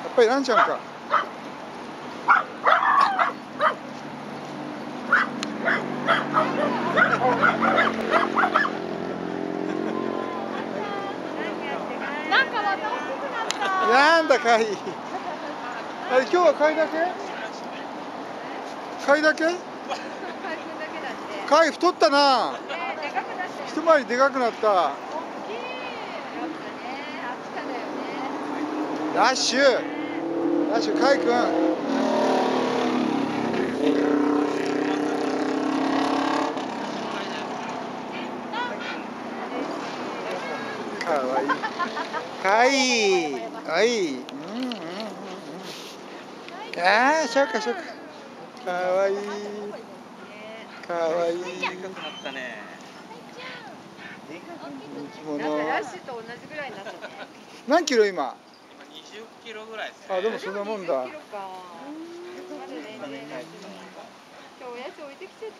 っぱりランちゃんか。 なんかまた大きくなった。 なんだかい。あれ今日は貝だけ？貝だけ？貝太ったな。一回りでかくなった。 大きい。やっぱね、秋田だよね。 ラッシュ。ラッシュ、カイ君。かわいい。かわいい。かわいい。ああ、そうかそうか。かわいい。かわいい。 でかくなったね。 なんかラッシュと同じぐらいになったね。 何キロ今？ 今20キロぐらいですね。 あ、でもそんなもんだ。 20キロか。まだね、今日おやつ置いてきちゃった。